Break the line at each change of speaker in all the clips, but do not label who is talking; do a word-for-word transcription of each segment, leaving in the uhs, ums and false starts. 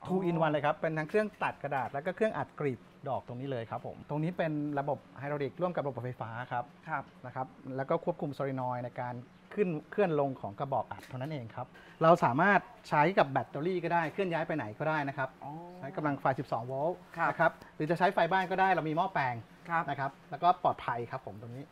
ทู อิน วัน เลยครับเป็นทั้งเครื่องตัดกระดาษแล้วก็เครื่องอัดกรีบดอกตรงนี้เลยครับผมตรงนี้เป็นระบบไฮดรอลิกร่วมกับระบบไฟฟ้าครับครับนะครับแล้วก็ควบคุมโซลินอยด์ในการขึ้นเคลื่อนลงของกระบอกอัดเท่านั้นเองครับเราสามารถใช้กับแบตเตอรี่ก็ได้เคลื่อนย้ายไปไหนก็ได้นะครับใช้กำลังไฟสิบสองโวลต์นะครับหรือจะใช้ไฟบ้านก็ได้เรามีหม้อแปลงนะครับแล้วก็ปลอดภัยครับผมตรงนี้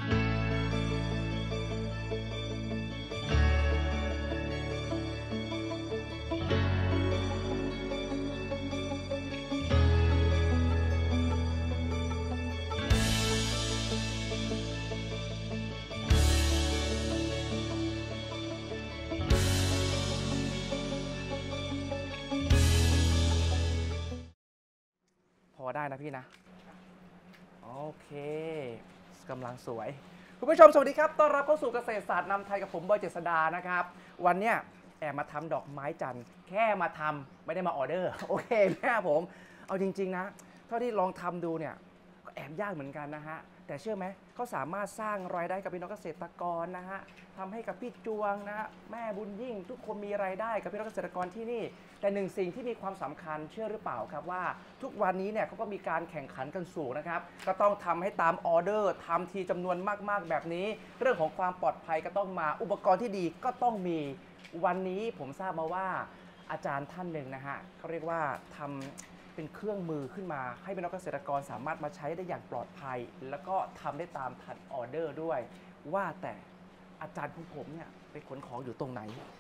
พอได้นะพี่นะโอเคกำลังสวยคุณผู้ชมสวัสดีครับต้อนรับเข้าสู่เกษตรศาสตร์นำไทยกับผมบอยเจษดานะครับวันเนี้ยแอบมาทำดอกไม้จันทร์แค่มาทำไม่ได้มาออเดอร์โอเคแม่ผมเอาจริงๆนะเท่าที่ลองทำดูเนี่ยก็แอบยากเหมือนกันนะฮะแต่เชื่อไหมเขาสามารถสร้างรายได้กับพี่น้องเกษตรกรนะฮะทำให้กับพี่จวงนะฮะแม่บุญยิ่งทุกคนมีรายได้กับพี่น้องเกษตรกรที่นี่แต่หนึ่งสิ่งที่มีความสำคัญเชื่อหรือเปล่าครับว่าทุกวันนี้เนี่ยเขาก็มีการแข่งขันกันสูงนะครับก็ต้องทำให้ตามออเดอร์ทำทีจำนวนมากๆแบบนี้เรื่องของความปลอดภัยก็ต้องมาอุปกรณ์ที่ดีก็ต้องมีวันนี้ผมทราบมาว่าอาจารย์ท่านหนึ่งนะฮะเขาเรียกว่าทำเป็นเครื่องมือขึ้นมาให้พี่น้องเกษตรกรสามารถมาใช้ได้อย่างปลอดภัยแล้วก็ทำได้ตามทันออเดอร์ด้วยว่าแต่อาจารย์ของผมเนี่ยไปขนของอยู่ตรงไหน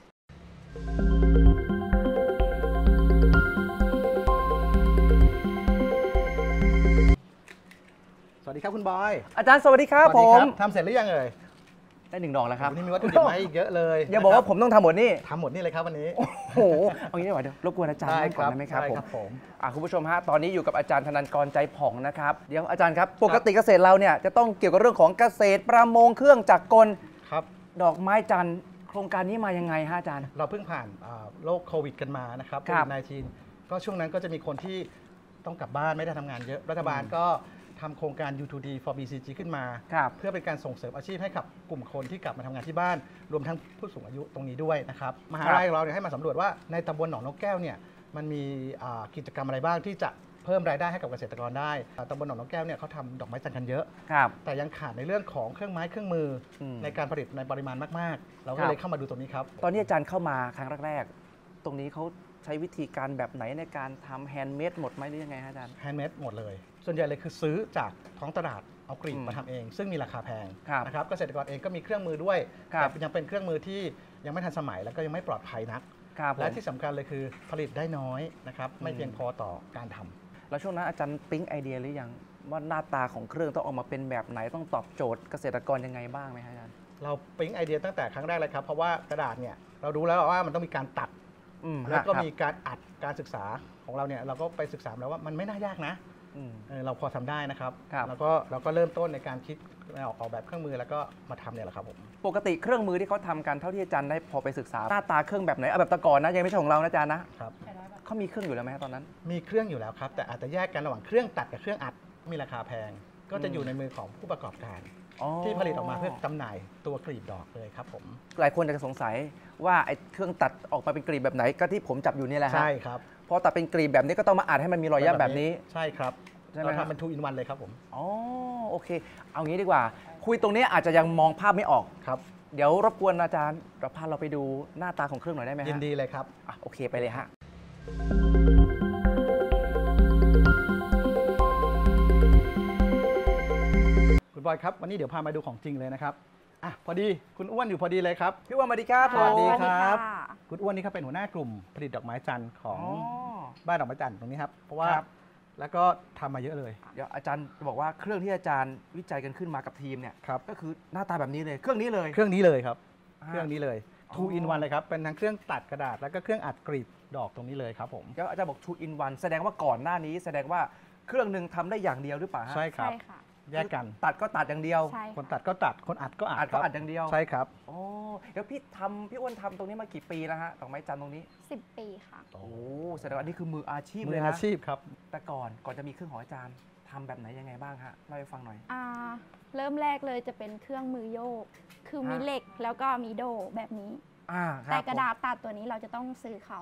สวัสดีครับคุณบอย
อาจารย์สวัสดีครับผม
ทำเสร็จหรือยังเอ่ย
ได้หนึ่งดอกแล้วครับ
นี่มีวัตถุดิบมาอีกเยอะเลย
อย่าบอกว่าผมต้องทำหมดนี่
ทำหมดนี่เลยครับวันนี้
โอ้โหเอางี้ดีกว่าเดี๋ยวรบกวนอาจารย์นั่งก่อนได้ไหมครับผมคุณผู้ชมฮะตอนนี้อยู่กับอาจารย์ธนันกรใจผ่องนะครับเดี๋ยวอาจารย์ครับปกติเกษตรเราเนี่ยจะต้องเกี่ยวกับเรื่องของเกษตรประมงเครื่องจักรกล
ครับ
ดอกไม้จันทร์โครงการนี้มายังไงฮะอาจารย์
เราเพิ่งผ่านโรคโควิดกันมานะครับโควิดสิบเก้า ก็ช่วงนั้นก็จะมีคนที่ต้องกลับบ้านไม่ได้ทำงานเยอะรัฐบาลก็ทำโครงการ ยู ทู ดี for บี ซี จี ขึ้นมาเพื่อเป็นการส่งเสริมอาชีพให้กับกลุ่มคนที่กลับมาทำงานที่บ้านรวมทั้งผู้สูงอายุตรงนี้ด้วยนะครับมหาลัยเราเนี่ยให้มาสำรวจว่าในตำบลหนองนกแก้วเนี่ยมันมีกิจกรรมอะไรบ้างที่จะเพิ่มรายได้ให้กับเกษตรกรได้ตำบลหนองนกแก้วเนี่ยเขาทำดอกไม้จันทร์กันเยอะแต่ยังขาดในเรื่องของเครื่องไม้เครื่องมือในการผลิตในปริมาณมากๆเราก็เลยเข้ามาดูตรงนี้ครับ
ตอนนี้อาจารย์เข้ามาครั้งแรกๆตรงนี้เขาใช้วิธีการแบบไหนในการทำแฮนด์เมดหมดไหมหรือยังไงฮะอาจารย์
แฮนด์เมดหมดเลยส่วนใหญ่เลยคือซื้อจากท้องตลาดเอากรีบมาทำเองซึ่งมีราคาแพงนะครับเกษตรกรเองก็มีเครื่องมือด้วยแต่ยังเป็นเครื่องมือที่ยังไม่ทันสมัยแล้วก็ยังไม่ปลอดภัยนักและที่สำคัญเลยคือผลิตได้น้อยนะครับไม่เพียงพอต่อการทำ
แล้วช่วงนั้นอาจารย์ปิ๊งไอเดียหรือยังว่าหน้าตาของเครื่องต้องออกมาเป็นแบบไหนต้องตอบโจทย์เกษตรกรยังไงบ้างไหมอาจารย์
เราปิ๊งไอเดียตั้งแต่ครั้งแรกเลยครับเพราะว่ากระดาษเนี่ยเรารู้แล้วว่ามันต้องมีการตัดแล้วก็มีการอัดการศึกษาของเราเนี่ยเราก็ไปศึกษาแล้วว่ามันไม่น่ายากนะเราพอทำได้นะครับแล้วก็เราก็เริ่มต้นในการคิดออกแบบเครื่องมือแล้วก็มาทำเนี่ยแหละครับผม
ปกติเครื่องมือที่เขาทำกันเท่าที่อาจารย์ได้พอไปศึกษาหน้าตาเครื่องแบบไหนเอาแบบตะกอนนะยังไม่ใช่ของเรานะอาจารย์นะครับเขามีเครื่องอยู่แล้วไหมตอนนั้น
มีเครื่องอยู่แล้วครับแต่อาจจะแยกกันระหว่างเครื่องตัดกับเครื่องอัดมีราคาแพงก็จะอยู่ในมือของผู้ประกอบการที่ผลิตออกมาเพื่อจำหน่ายตัวกลีบดอกเลยครับผม
หลายคนจะสงสัยว่าไอ้เครื่องตัดออกมาเป็นกลีบแบบไหนก็ที่ผมจับอยู่นี่แหละ
ใช่ครับ
พอตัดเป็นกลีบแบบนี้ก็ต้องมาอัดให้มันมีรอยย่ำแบบนี้
ใช่ครับเราทำเป็น ทู อิน วัน เลยครับผม
อ๋อโอเคเอางี้ดีกว่าคุยตรงนี้อาจจะยังมองภาพไม่ออก
ครับ
เดี๋ยวรบกวนอาจารย์เราพาเราไปดูหน้าตาของเครื่องหน่อยได้ไหมฮะ
ยินดีเลยครับ
อ่ะโอเคไปเลยฮะ
คุณบอยครับวันนี้เดี๋ยวพามาดูของจริงเลยนะครับอ่ะพอดีคุณอ้วนอยู่พอดีเลยครับ
พี่อ้วนสวัสดีครับ
สวัสดีครับคุณอ้วนนี่เขาเป็นหัวหน้ากลุ่มผลิตดอกไม้จันทร์ของบ้านดอกไม้จันทร์ตรงนี้ครับเพราะว่าแล้วก็ทำมาเยอะเลย
เดี๋ยวอาจารย์บอกว่าเครื่องที่อาจารย์วิจัยกันขึ้นมากับทีมเนี่ยก็คือหน้าตาแบบนี้เลยเครื่องนี้เลย
เครื่องนี้เลยครับเครื่องนี้เลย ทู อิน วัน เลยครับเป็นทั้งเครื่องตัดกระดาษแล้วก็เครื่องอัดกรีบดอกตรงนี้เลยครับผม
แล้วอาจารย์บอก ทู อิน วัน แสดงว่าก่อนหน้านี้แสดงว่าเครื่องหนึ่งทำได้อย่างเดียวหรือเปล่า
ใช่ครับแยกกัน
ตัดก็ตัดอย่างเดียว
คนตัดก็ตัดคนอัดก็อัด
ก็อัดอย่างเดียว
ใช่ครับ
อ๋อเดี๋ยวพี่ทำพี่อ้วนทำตรงนี้มากี่ปีแล้วฮะดอกไม้จันทร์ตรงนี้
สิบปีค่ะ
โอ้แสดงว่านี่คือมืออาชีพ
เลยนะมืออาชีพครับ
แต่ก่อนก่อนจะมีเครื่องของอาจารย์ทำแบบไหนยังไงบ้างฮะเล่าให้ฟังหน่อย
อ่าเริ่มแรกเลยจะเป็นเครื่องมือโยกคือมีเหล็กแล้วก็มีโดแบบนี้แต่กระดาษตัดตัวนี้เราจะต้องซื้อเขา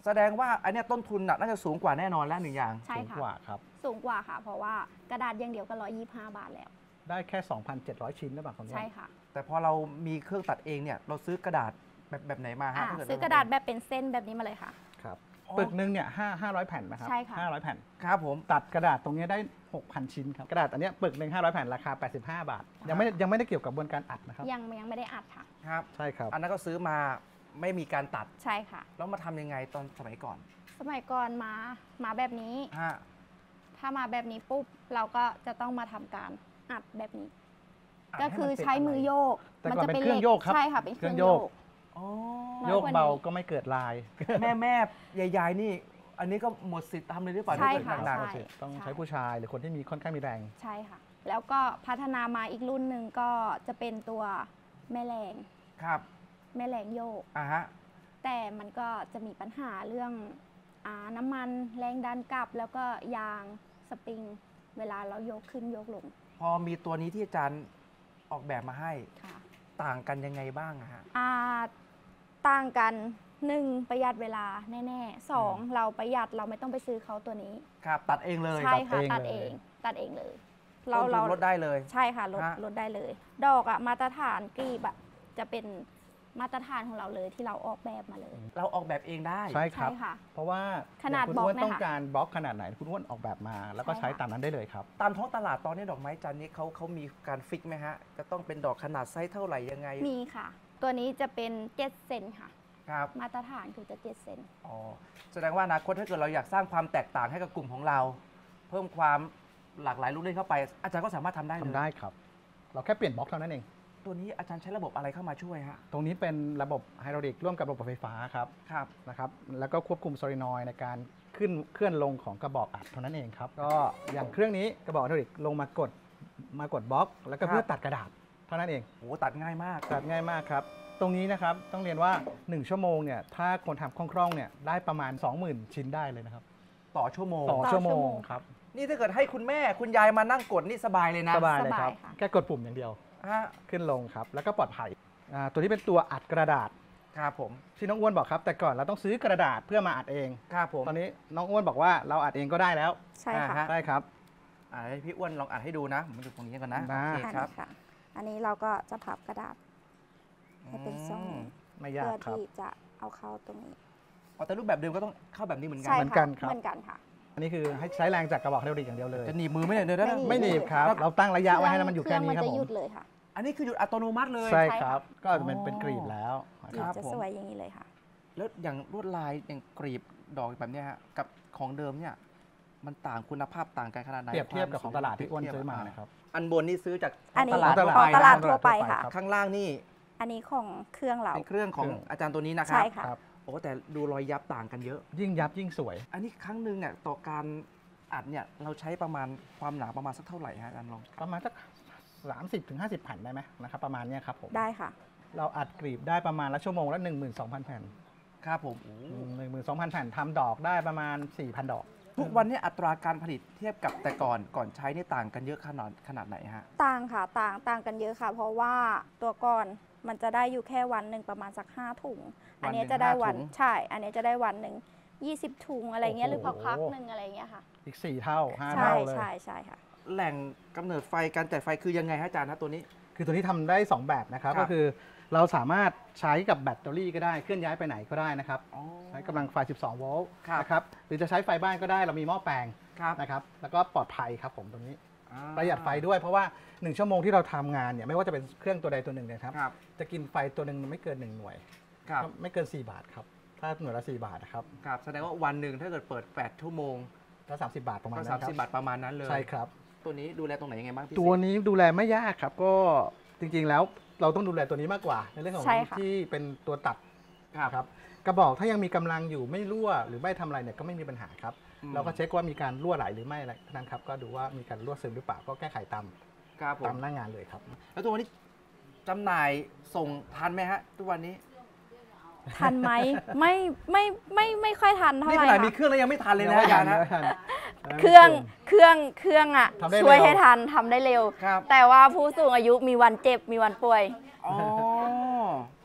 แสดงว่าอันเนี้ยต้นทุนน่าจะสูงกว่าแน่นอนแล้วหนึ่งอย่าง
ใช่
สูง
ค่ะ
กว่าครับ
สูงกว่าค่ะ เพราะว่ากระดาษอย่างเดียวก็ร้อยยี่สิบห้าบาทแล้ว
ได้แค่ สองพันเจ็ดร้อย ชิ้นหรือเปล่าคุณอ้วน
ใช่ค่ะ
แต่พอเรามีเครื่องตัดเองเนี่ยเราซื้อกระดาษแบบแบบไหนมาฮะ
อ่า
ถ้าเด
ซื้อกระดาษแบบเป็นเส้นแบบนี้มาเลยค่ะ
ครับ
อ๋อ
ปึกหนึ่งเนี่ยห้าห้าร้อยแผ่นนะครับ
ใช่ค่ะ
ห้าร้อยแผ่น
ครับผม
ตัดกระดาษตรงนี้ได้ หกพัน ชิ้นครับ กระดาษอันเนี้ยปึกหนึ่งห้าร้อยแผ่นราคา แปดสิบห้า บาท ยังไม่ยังไม่ได้เกี่ยวกับกระบวนการอัดนะครับ
ยังยังไม่ได้อัดค่ะ
ครับ
ใช่ครับ
อันนั้นก็ซื้อมาไม่มีการตัด
ใช่ค่ะ
แล้วมาทำยังไงตอนสมัยก่อน
สมัยก่อนมามาแบบนี้
ฮะ
ถ้ามาแบบนี้ปุ๊บเราก็จะต้องมาทำการอัดแบบนี้
ด
ก็
ให้
คือ
มันเป็น
ใช้มือโยก
แต่ก่อน
จะ
เป็นเครื่องโยกครับ
ใช่ค่ะเป็นเครื่อง
เครื่
โย
องโย
ก
ก
อ๋อ
น้อย
โยก
กว่านี้
เบาก็ไม่เกิดลาย
แม่แม่ยายๆนี่ อันนี้ก็หมดสิทธิ์ทำเลยหรือเปล่า
ใช่
ถ้าเกิด
ค่ะ
หนัก
ใช่
ต้องใช้ผู้ชายหรือคนที่มีค่อนข้างมีแรง
ใช่ค่ะ แล้วก็พัฒนามาอีกรุ่นหนึ่งก็จะเป็นตัวแม่แรง
ๆครับ
แม่แรงโยก
อ่าฮะ
แต่มันก็จะมีปัญหาเรื่องอาน้ำมันแรงดันกลับ แล้วก็ยางสปริง เวลาเราโยกขึ้นโยกลง
พอมีตัวนี้ที่อาจารย์ออกแบบมาให้
ค่ะ
ต่างกันยังไงบ้างอะฮะ
อ่าต่างกันหนึ่งประหยัดเวลาแน่ๆสองเราประหยัดเราไม่ต้องไปซื้อเขาตัวนี้
ครับ ตัดเองเลย
ใช่ค่ะ
ตั
ตั
ด
ด
เอ
เอง งตัดเองเลย
เรา
เราเรา
ลดได้เลย
ใช่ค่ะลด
ฮะ
ลดได้เลย ดอกอะมาตรฐานกรีบอะจะเป็นมาตรฐานของเราเลยที่เราออกแบบมาเลย
เราออกแบบเองได้
ใช่ครับ
ใช่ค่ะ
เพราะว่า
ขนาด
คุณ
บล็อก
อ้วน
เนี่ย
ต้อง
ค่ะ
การบล็อกขนาดไหนคุณอ้วนออกแบบมา แล้วก็
ใช่
ใช้
ค่ะ
ตามนั้นได้เลยครับ
ตามท้องตลาดตอนนี้ดอกไม้จันทร์นี้เขาเขามีการฟิกไหมฮะ จะต้องเป็นดอกขนาดไซส์เท่าไหร่ยังไง
มีค่ะ ตัวนี้จะเป็นเจ็ดเซนค่ะ
ครับ
มาตรฐานคือจะเจ็ดเซน
อ๋อ แสดงว่าอนาคตถ้าเกิดเราอยากสร้างความแตกต่างให้กับกลุ่มของเรา เพิ่มความหลากหลายลูกเล่นเข้าไป อาจารย์ก็สามารถทำได้เลย
ทำได้ครับ เราแค่เปลี่ยนบล็อกเท่านั้นเอง
ตัวนี้อาจารย์ใช้ระบบอะไรเข้ามาช่วยฮะ
ตรงนี้เป็นระบบไฮดรอลิกร่วมกับระบบไฟฟ้าครับ
ครับ
นะครับ แล้วก็ควบคุมโซลินอยด์ในการขึ้นเคลื่อนลงของกระบอกอัดเท่านั้นเองครับ ก็อย่างเครื่องนี้กระบอกไฮดรอลิกลงมากดมากดบล็อก แล้วก็เพื่อตัดกระดาษเท่านั้นเอง
โอ้ตัดง่ายมาก
ตัดง่ายมากครับ ตรงนี้นะครับต้องเรียนว่า หนึ่ง ชั่วโมงเนี่ยถ้าคนทำคล่องๆเนี่ยได้ประมาณ สองหมื่น ชิ้นได้เลยนะครับ
ต่อชั่วโมง
ต่อ
ต่อ
ชั่วโม
ชั่ว
ง
โมง
ครับ
นี่ถ้าเกิดให้คุณแม่คุณยายมานั่งกดนี่สบายเลยนะ
สบายเลยครับ
สบายค่ะ
แค่กดปุ่มอย่างเดียว
ฮะ
ขึ้นลงครับ แล้วก็ปลอดภัยอ่าตัวนี้เป็นตัวอัดกระดาษ
ครับผม
ที่น้องอ้วนบอกครับ แต่ก่อนเราต้องซื้อกระดาษเพื่อมาอัดเอง
ครับผม
ตอนนี้น้องอ้วนบอกว่าเราอัดเองก็ได้แล้ว
ใช่
อ่า
ค่ะ
ฮะ
ได้ครับ
อ่าให้พี่อ้วนลองอ่านให้ดูนะ ผมอยู่ตรงนี้กันนะ
ได้
โอเค
อัน
ครับ
นี้ค่ะ อันนี้เราก็จะพับกระดาษให้เป็นทรง
อืม
ไม่ยา
เพื่
ก
อ
ครับ
ที่จะเอาเข้าตรงนี้
อ๋อแต่รูปแบบเดิมก็ต้องเข้าแบบนี้เหมือนกั
ใช่
เหมือนกั
ค่ะ
นครับ
เหมือนกันค่ะ
อันนี้คือให้ใช้แรงจากกระบอกไฮดรอลิกอย่างเดียวเลย
จะหนีบมือไหมเนี่ยเดี๋ยวนะ
ไม่
ไม่หนีบครับ เราตั้งระยะไว้ให้มันอยู่แค่นี้ครับ
เง
ผ
มันจะหยุ
ม
ดเลยค่ะ
อันนี้คือหยุดอัตโนมัติเลย
ใช่
ใช่
ค
ค่ะ
รับ ก็จะเป็น
อ๋อ
เป็นกรีบแล้ว
กรี
ครับ บ
จะ
ผม
สวยอย่างนี้เลยค่ะ
แล้วอย่างลวดลายอย่างกรีบดอกแบบเนี้ยฮะกับของเดิมเนี่ยมันต่างคุณภาพต่างกันขนาดไหน
เปรียบเทียบกับของตลาดที่
เปรี
อ้วย น
บเทียบ
ซื้อมา
ะ
นะครับ
อันบนนี่ซื้อจาก
อันนี้
ตลาด
ของ
ทั่ว
ของ
ไป
ตลาด
นะ
ทั่วไป
ทั่วไป
ค่ะ
ครับ
ข้างล่างนี่
อันนี้ของเครื่องเรา
เป็นเครื่องของ
เครื่อง
อาจารย์ตัวนี้นะครั
ใช่
บ
ค่ะ
ครับ
โอ้แต่ดูรอยยับต่างกันเยอะ
ยิ่งยับยิ่งสวย
อันนี้ครั้งหนึ่งเนี่ยต่อการอัดเนี่ยเราใช้ประมาณความหนาประมาณสักเท่าไหร่ฮะอาจารย์ลอง
ประมาณสักสามสิบถึงห้าสิบแผ่นได้ไหมนะครับประมาณเนี้ยครับผม
ได้ค่ะ
เราอัดกรีบได้ประมาณละชั่วโมงละ หนึ่งหมื่นสองพัน แผ่น
ครับผม
หนึ่งหมื่นสองพัน แผ่นทำดอกได้ประมาณ สี่พัน ดอก
ทุกวันนี้อัตราการผลิตเทียบกับแต่ก่อนก่อนใช้นี่ต่างกันเยอะขนาดขนาดไหนฮะ
ต่างค่ะ ต่างต่างกันเยอะค่ะ เพราะว่าตัวก่อนมันจะได้อยู่แค่วันหนึ่งประมาณสักห้าถุง อันนี้จะได้วันใช่ อันนี้จะได้วันหนึ่งยี่สิบถุงอะไรเงี้ยหรือพอพักหนึ่งอะไรเงี้ยค่ะ
อีก สี่ เท่า ห้า
ใช่
เท่าเลย
ใช่ใช่ค่ะ
แหล่งกำเนิดไฟการจ่ายไฟคือยังไงฮะอาจารย์ฮะตัวนี้
คือตัวนี้ทำได้ สอง แบบนะครับ
ครับ
ก็คือเราสามารถใช้กับแบตเตอรี่ก็ได้ เคลื่อนย้ายไปไหนก็ได้นะครับ
อ๋อ
ใช้กำลังไฟ สิบสอง โวลต์
ครับ
นะครับ หรือจะใช้ไฟบ้านก็ได้ เรามีหม้อแปลง
ครับ
นะครับ แล้วก็ปลอดภัยครับผมตรงนี้
อ่า
ประหยัดไฟด้วย เพราะว่า หนึ่ง ชั่วโมงที่เราทำงานเนี่ยไม่ว่าจะเป็นเครื่องตัวใดตัวหนึ่งเนยครับ
ครับ
จะกินไฟตัวหนึ่งไม่เกิน หนึ่ง หน่วย
ครับ
ก็ไม่เกิน สี่ บาทครับ ถ้าหน่วยละ สี่ บาทนะครับ
ครับแสดงว่าวันหนึ่งถ้าเกิดเปิดแปดชั่วโมง
ก็สามสิบบาทประมาณ
ก็
นั้น
สาม
ครั
สิบบาทประมาณนั้นเลย
ใช่ครับ
ตัวนี้ดูแลตรงไหนยังไงบ้างพี่
ตัว
เสก
นี้ดูแลไม่ยากครับ ก็จริงๆแล้วเราต้องดูแลตัวนี้มากกว่า ในเรื่องของ
ใช่ค่ะ
ที่เป็นตัวตัด
ครับ
ครับกระบอกถ้ายังมีกำลังอยู่ไม่รั่วหรือไม่ทำอะไรเนี่ยก็ไม่มีปัญหาครับ
อืม
เราก็เช็คว่ามีการรั่วไหลหรือไม่อะไรนะครับ ก็ดูว่ามีการรั่วซึมหรือเปล่าก็แก้ไขตาม
ครับผ
ตาม มหน้างานเลยครับ
แล้วตัวนี้จำหน่ายส่งทันไหมฮะทุกวันนี้
ทันไหม ไม่ไม่ไม่ไม่ค่อยทันเท่า
นี่
ไห
ข
ร่
นาดมี
ค่ะ
เครื่องแล้วยังไม่ทันเลยนะอาจารย์นะ
เครื่องเครื่องเครื่องอ่ะ
ทำได้เร็ว
ช่วยให้ทันทำได้เร็ว
ครับ
แต่ว่าผู้สูงอายุมีวันเจ็บมีวันป่วย
อ๋อ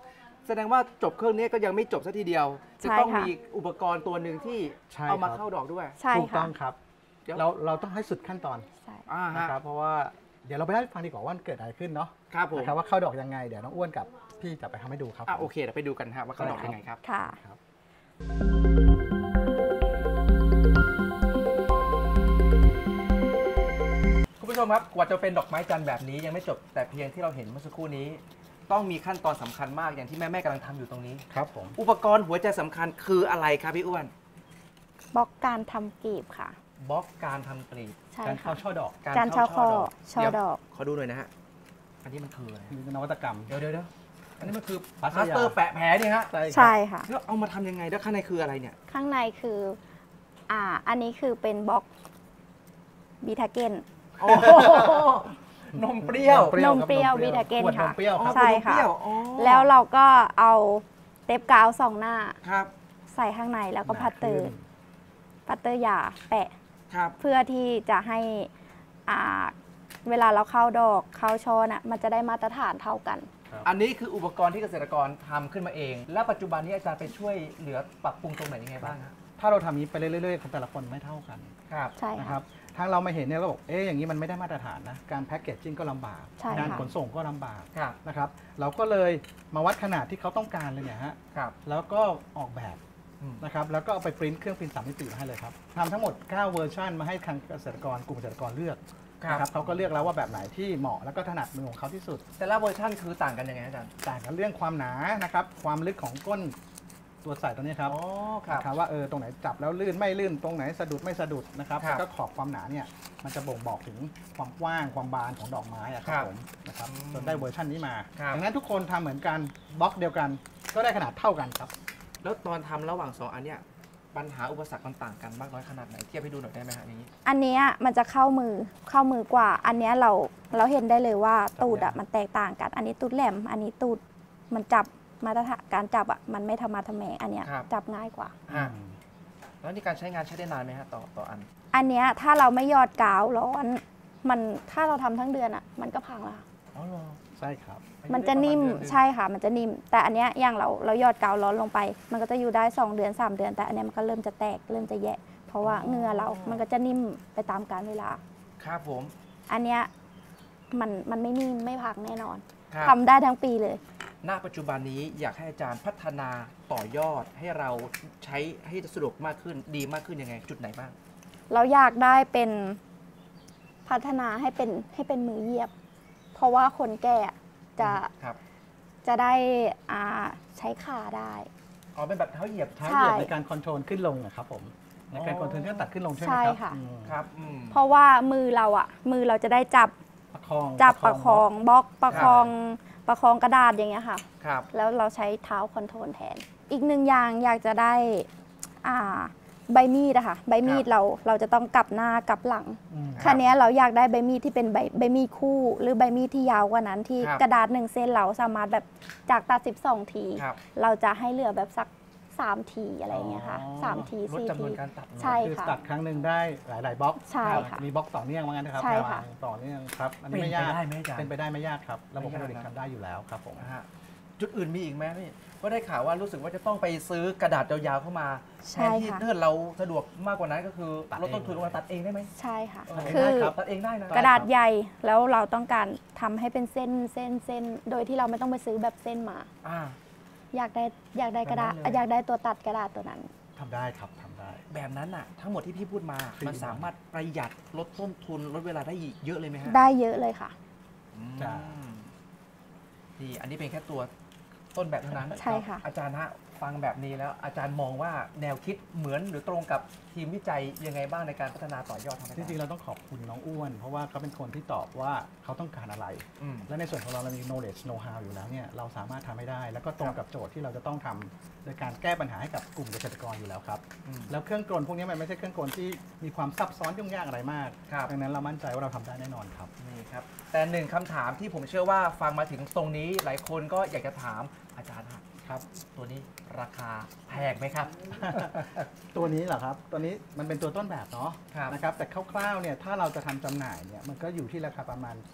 แสดงว่าจบเครื่องนี้ก็ยังไม่จบซะทีเดียวจะ
ใช่
ต้อง
ค่ะ
มีอุปกรณ์ตัวหนึ่งที่
ใช่
เอามา
ครับ
เข้าดอกด้วย
ใช่
ถูกต้
ค่ะ
องครับ
เดี๋ยว
เราเราต้องให้สุดขั้นตอน
ใช่
อ่า
นะ
ฮะ
ครับเพราะว่าเดี๋ยวเราไปเล่าให้ฟังดีกว่าว่ามันเกิดอะไรขึ้นเนาะ
ครับผม
นะครับว่าเข้าดอกยังไงเดี๋ยวน้องอ้วนกับพี่จะไปทำให้ดูครับ
อ่ะโอเคเดี๋ยวไปดูกันฮะว่าเข้าดอกยังไงครับ
ค่ะ
ครับ
คุณผู้ชมครับกว่าจะเป็นดอกไม้จันทร์แบบนี้ยังไม่จบแต่เพียงที่เราเห็นเมื่อสักครู่นี้ ต้องมีขั้นตอนสำคัญมากอย่างที่แม่แม่ๆกำลังทำอยู่ตรงนี้
ครับผม
อุปกรณ์หัวใจสำคัญคืออะไรครับพี่อ้วน
บล็อกการทำกลีบค่ะ
บล็อกการทำกลีบ
ใช่
การ
ค่ะ
เข้าช่อดอก
การ
การ
เข้า
เข้า
ช่อ
ข้อ
ดอก
ช่อ
เดี๋ยว
ดอก
ขอดูหน่อยนะฮะอันนี้มันคืออะไร
นี่เป็นนวัตกรรม
เดี๋ยวเดี๋ยวเดี๋ยวอันนี้มันคือพ
พลา
ลา
ส
ส
เต
เต
อ
อ
ร์
ร์แปะแผลนี่ฮะ
ใช่ครับ
ใช่ค่ะ
แล้วเอามาทำยังไงแล้วข้างในคืออะไรเนี่ย
ข้างในคือ อ่า อันนี้คือเป็นบล็อกบีทาเกน
โอ้โหนมเปรี้ยว
นมเปรี้ยว
ครับ
บิทาเกน
ขวดน
ค่ะ
มเปรี้ยวครับ
ใช่ค่ะ
นมเปรี้ยวอ๋อ
แล้วเราก็เอาเทปกาวสองหน้า
ครับ
ใส่ข้างในแล้วก็
หนา
พัตเตอร์
ขึ้น
พัตเตอร์หยาแปะ
ครับ
เพื่อที่จะให้อ่าเวลาเราเข้าดอกเข้าช่อน่ะมันจะได้มาตรฐานเท่ากัน
อันนี้คืออุปกรณ์ที่เกษตรกรทำขึ้นมาเอง และปัจจุบันนี้อาจารย์ไปช่วยเหลือปรับปรุงตรงไหนยังไงบ้างครับ
ถ้าเราทำนี้ไปเรื่อยๆแต่ละคนไม่เท่ากัน
ครับ
ใช่
นะค
ค่ะ
รับทางเรามาเห็นเนี่ยเราบอกเอ๊ะอย่างนี้มันไม่ได้มาตรฐานนะการแพ็กเกจจิ้งก็ลำบาก
ใช่ค่ะ
การขนส่งก็ลำบาก
ครับ
นะครับเราก็เลยมาวัดขนาดที่เขาต้องการเลยเนี่ยฮะ
ครับ
แล้วก็ออกแบบ
อืม
นะครับแล้วก็เอาไปปริ้นเครื่องปริ้นสามมิติมาให้เลยครับทำทั้งหมดเก้าเวอร์ชันมาให้ทางเกษตรกรกลุ่มเกษตรกรเลือก
ครับ
นะครับเขาก็เลือกแล้วว่าแบบไหนที่เหมาะแล้วก็ถนัดมือของเขาที่สุด
แต่ละเวอร์ชันคือต่างกันยังไงอาจารย์
ต่างกันเรื่องความหนานะครับความลึกของก้นตัวใส่ตัวนี้ครับ
อ๋อครับ
นะครับว่าเออตรงไหนจับแล้วลื่นไม่ลื่นตรงไหนสะดุดไม่สะดุดนะครับ
ครับ
แล้วก็ขอบความหนาเนี่ยมันจะบ่งบอกถึงความกว้างความบานของดอกไม้อะครั
ครับ บ
ผมนะครับ
อืม
จนได้เวอร์ชันนี้มา
ครับ
ดังนั้นทุกคนทำเหมือนกันบล็อกเดียวกัน ก็ได้ขนาดเท่ากันครับ
แล้วตอนทำระหว่างสองอันเนี้ยปัญหาอุปสรรคมันต่างกันมากน้อยขนาดไหนเทียบให้ดูหน่อยได้ไหมฮะอย่างนี้
อันเนี้ยมันจะเข้ามือเข้ามือกว่า อันเนี้ยเราเราเห็นได้เลยว่าตูด
จับ
อะ
ยาก
มันแตกต่างกัน อันนี้ตูดแหลม อันนี้ตูดมันจับมาตรฐานการจับอะมันไม่ธรรมะทแมงอันเนี้ย
ครับ
จับง่ายกว่า
อ่าแล้วนี่การใช้งานใช้ได้นานไหมฮะต่อต่ออัน
อันเนี้ยถ้าเราไม่หยอดกาวร้อนมันถ้าเราทำทั้งเดือนอะมันก็พังละ
อ๋อเหรอ
ใช่ครับ
มันจะนิ่ม
อายุได้ประาณเดือหง
ใช่ค่ะ มันจะนิ่ม แต่อันเนี้ยอย่างเราเราหยอดกาวร้อนลงไป มันก็จะอยู่ได้สองเดือนสามเดือน แต่อันเนี้ยมันก็เริ่มจะแตกเริ่มจะแยะ เพราะว่าเหงื่อเรา มันก็จะนิ่มไปตามกาลเวลา
ครับผม
อันเนี้ยมันมันไม่นิ่มไม่พักแน่นอน
ครับ
ทำได้ทั้งปีเลย
ณปัจจุบันนี้อยากให้อาจารย์พัฒนาต่อยอดให้เราใช้ให้สะดวกมากขึ้นดีมากขึ้นยังไง จุดไหนบ้าง
เราอยากได้เป็นพัฒนาให้เป็นให้เป็นมือเหยียบ เพราะว่าคนแก่จะ
ครับ
จะได้อ่าใช้ขาได้
อ๋อเป็นแบบเท้าเหยียบ
เท้า
ใช่
เหยียบในการคอนโทรลขึ้นลงนะครับผมในการ
อ๋อ
คอนโทรลเครื่องตัดขึ้นลงใช่ไหม
ใช่
ครับ
ค่ะ
อืม
ครับอืม
เพราะว่ามือเราอะมือเราจะได้จับ
ประคอง
จับประคองบล็อกประ
ครับ
คองประคองกระดาษอย่างเงี้ยค่ะ
ครับ
แล้วเราใช้เท้าคอนโทรลแทน อีกหนึ่งอย่างอยากจะได้อ่าใบมีดอะค่ะ ใบมีดเราเราจะต้องกลับหน้ากลับหลัง
อืม
คันนี้ยเราอยากได้ใบมีดที่เป็นใบใบมีดคู่ หรือใบมีดที่ยาวกว่านั้นที่
ครับ
กระดาษหนึ่งเส้นเราสามารถแบบจากตัดสิบสองที
ครับ
เราจะให้เหลือแบบสักสามทีอะไรอย่างเงี้ยค่ะ
อ๋อ
สามที
ลด
สี่
จำน
ที
วนการตัดลง
ใช่
คือ
ค่ะ
ตัดครั้งหนึ่งได้หลาย ๆบล็อก
ใช่ค่ะ
มีบล็อกต่อเนื่องว่างั้นนะครับ
ใช่ค่ะ
วางต่อเนื่องครับอันนี้
เป็น
ไม่
ไป
ยาก
ได้ไหมอาจารย์
เป็นไปได้ไม่ยากครับระบบ
ไม่
ไฮ
ยาก
ดรอลิก
นะ
ทำได้อยู่แล้วครับผม
นะฮะจุดอื่นมีอีกไหมพี่ว่าได้ข่าวว่ารู้สึกว่าจะต้องไปซื้อกระดาษยาวๆเข้ามา
ใช่
แทนที่
ค่ะ
ถ้าเกิดเราสะดวกมากกว่านั้นก็คือลดต้นทุนลงมาตัดเองได้ไหม
ใช่ค่ะ
ตัดเอง
คือ
ได้ครับตัดเองได้นะ
กระดาษใหญ่แล้วเราต้องการทำให้เป็นเส้นเส้นเส้นโดยที่เราไม่ต้องไปซื้อแบบเส้นมา
อ่า
อยากได้อยากได้กระดาษ
แบบนั้นเลย
อยากได้ตัวตัดกระดาษตัวนั้น
ทำได้ครับทำได้
แบบนั้นน่ะทั้งหมดที่พี่พูดมา
คือ
มันสามารถประหยัดลดต้นทุนลดเวลาได้อีกเยอะเลยไหมฮะ
ได้เยอะเลยค่ะ
อืม
จ้ะ
นี่อันนี้เป็นแค่ตัวต้นแบบเท่านั้น
ใช่ค่ะ
อาจารย์ฮะฟังแบบนี้แล้วอาจารย์มองว่าแนวคิดเหมือนหรือตรงกับทีมวิจัยยังไงบ้างในการพัฒนาต่อยอดทำให้
จริง ๆ เราต้องขอบคุณน้องอ้วน เพราะว่าเขาเป็นคนที่ตอบว่าเขาต้องการอะไร
อืม
และในส่วนของเราเรามี knowledge know how อยู่แล้วเนี่ยเราสามารถทำให้ได้ แล้วก็ตรงกับโจทย์ที่เราจะต้องทำโดยการแก้ปัญหาให้กับกลุ่มเกษตรกรอยู่แล้วครับ
อืม
แล้วเครื่องกลพวกนี้มันไม่ใช่เครื่องกลที่มีความซับซ้อนยุ่งยากอะไรมาก
ครับ
ดังนั้นเรามั่นใจว่าเราทำได้แน่นอนครับ
นี่ครับแต่หนึ่งคำถามที่ผมเชื่อว่าฟังมาถึงตรงนี้หลายคนก็อยากจะถามอาจารย์ฮะ
ครับ
ตัวนี้ราคาแพงไหมครับ
ตัวนี้เหรอครับ ตัวนี้มันเป็นตัวต้นแบบเนาะ
ครับ
นะครับ แต่คร่าวๆเนี่ยถ้าเราจะทำจำหน่ายเนี่ยมันก็อยู่ที่ราคาประมาณ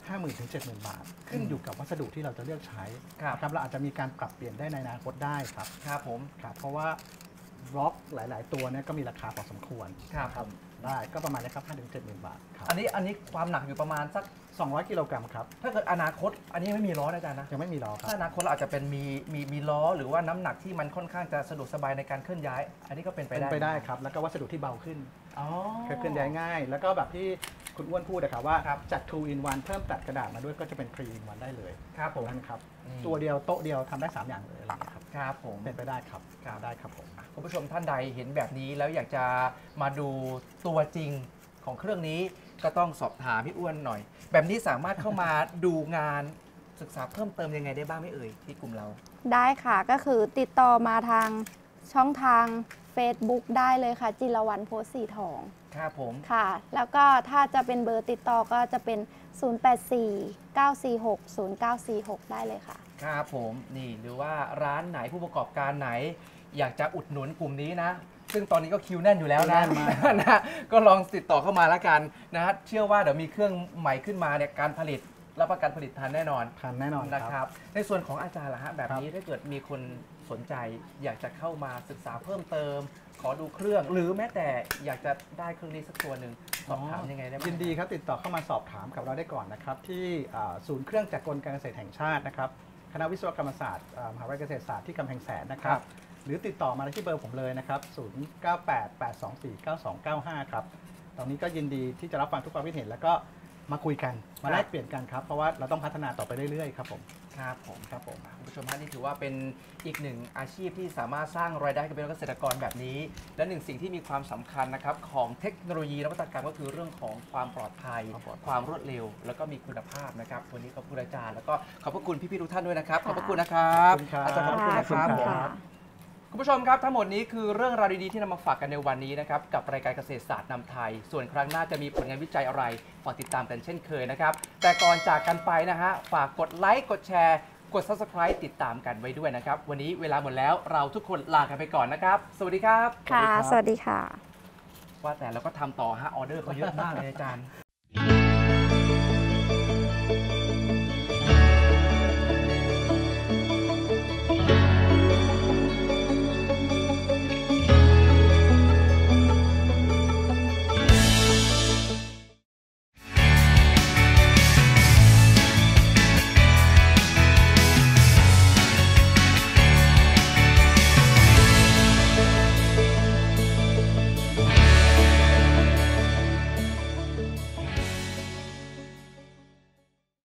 ห้าหมื่นถึงเจ็ดหมื่นบาท ขึ้นอยู่กับวัสดุที่เราจะเลือกใช้
ครับ
ครับเราอาจจะมีการปรับเปลี่ยนได้ในอนาคตได้ครับ
ครับผม
ครับเพราะว่าบล็อกหลาย ๆ ตัวเนี่ยก็มีราคาพอสมควร
ครับ
นะได้ก็ประมาณนี้ครับห้าถึงเจ็ดหมื่นบาทครับ
อันนี้อันนี้ความหนักอยู่ประมาณสัก
สองร้อยกิโลกรัมครับ
ถ้าเกิดอนาคต อันนี้ไม่มีล้อนะอาจารย์นะ
ยังไม่มีล้อครับ
ถ้าอนาคตเราอาจจะเป็นมีมีมีล้อหรือว่าน้ำหนักที่มันค่อนข้างจะสะดวกสบายในการเคลื่อนย้าย อันนี้ก็เป็นไป
เป็น
ได้
ไปได้ครับแล้วก็วัสดุที่เบาขึ้น
อ๋อ
เคลื่อนย้ายง่าย แล้วก็แบบที่คุณอ้วนพูดนะครับว่า
ครับ
จาก two in one เพิ่มตัดกระดาษมาด้วยก็จะเป็น three in one ได้เลย
ครับผม
นั่นครับ
อืม
ตัวเดียวโต๊ะเดียวทำได้สามอย่างเลยอะไรอย่างเงี้ยครับ
ครับผม
เป็นไปได้ครับ
ครับ
ได้ครับผม
คุณผู้ชมท่านใดเห็นแบบนี้แล้วอยากจะมาดูตัวจริงของเครื่องนี้ก็ต้องสอบถามพี่อ้วนหน่อย แบบนี้สามารถเข้ามาดูงานศึกษาเพิ่มเติมยังไงได้บ้างไหม่เอ่ยที่กลุ่มเรา
ได้ค่ะก็คือติดต่อมาทางช่องทาง Facebook ได้เลยค่ะ จิรวรรณโพธิ์สีทอง
ครับผม
ค่ะ แล้วก็ถ้าจะเป็นเบอร์ติดต่อก็จะเป็น ศูนย์ แปด สี่ เก้า สี่ หก ศูนย์ เก้า สี่ หก ได้เลยค่ะ
ครับผมนี่หรือว่าร้านไหนผู้ประกอบการไหน อยากจะอุดหนุนกลุ่มนี้นะ ซึ่งตอนนี้ก็คิวแน่นอยู่แล้วนะ
แน่นมาก
นะก็ลองติดต่อเข้ามาแล้วกันนะฮะเชื่อว่าเดี๋ยวมีเครื่องใหม่ขึ้นมาเนี่ยการผลิตรับประกันผลิตทันแน่นอน
ทันแน่นอน
นะค
ค
รั
รับ บ
ในส่วนของอาจารย์ล่ะฮะแบบ
ครับ
นี้ถ้าเกิดมีคนสนใจ อยากจะเข้ามาศึกษาเพิ่มเติม ขอดูเครื่อง หรือแม้แต่อยากจะได้เครื่องนี้สักตัวหนึ่งสอบถามยังไงได้บ้าง
ยินดีครับติดต่อเข้ามาสอบถามกับเราได้ก่อนนะครับที่อ่าศูนย์เครื่องจักรกลการเกษตรแห่งชาตินะครับคณะวิศวกรรมศาสตร์อ่ามหาวิทยาลัยเกษตรศาสตร์ที่กำแพงแสนนะครับหรือติดต่อมาที่เบอร์ผมเลยนะครับศูนย์ เก้า แปด แปด สอง สี่ เก้า สอง เก้า ห้าครับตอนนี้ก็ยินดีที่จะรับฟังทุกความคิดเห็นแล้วก็มาคุยกันมาแลกเปลี่ยนกันครับเพราะว่าเราต้องพัฒนาต่อไปเรื่อยๆครับผม
ครับผม
ครับผม
คุณผู้ชมฮะนี่ถือว่าเป็นอีกหนึ่งอาชีพที่สามารถสร้างรายได้ให้กับพี่น้องเกษตรกรแบบนี้ และหนึ่งสิ่งที่มีความสำคัญนะครับของเทคโนโลยีนวัตกรรมก็คือเรื่องของความปลอดภัย
ความปลอดภัย
ความรวดเร็ว แล้วก็มีคุณภาพนะครับวันนี้ขอบคุณอาจารย์แล้วก็ขอบพระคุณพี่ๆทุกท่านด้วยนะครับขอบพระคุณนะครับ
ขอบคุณครับ
อาจารย์ขอบพระคุณนะครับ
ขอบ
ผ
คุณ
ม
ครับ
คุณผู้ชมครับทั้งหมดนี้คือเรื่องราวดีๆที่นำมาฝากกันในวันนี้นะครับกับรายการเกษตรศาสตร์นำไทย ส่วนครั้งหน้าจะมีผลงานวิจัยอะไรฝากติดตามกันเช่นเคยนะครับแต่ก่อนจากกันไปนะฮะฝากกดไลค์กดแชร์กด ซับสไครบ์ ติดตามกันไว้ด้วยนะครับวันนี้เวลาหมดแล้วเราทุกคนลากันไปก่อนนะครับสวัสดีครับ
ค่ะ สวัสดีค่ะ
ว่าแต่เราก็ทำต่อฮะออเดอร์เขาเยอะมากเลยอาจารย์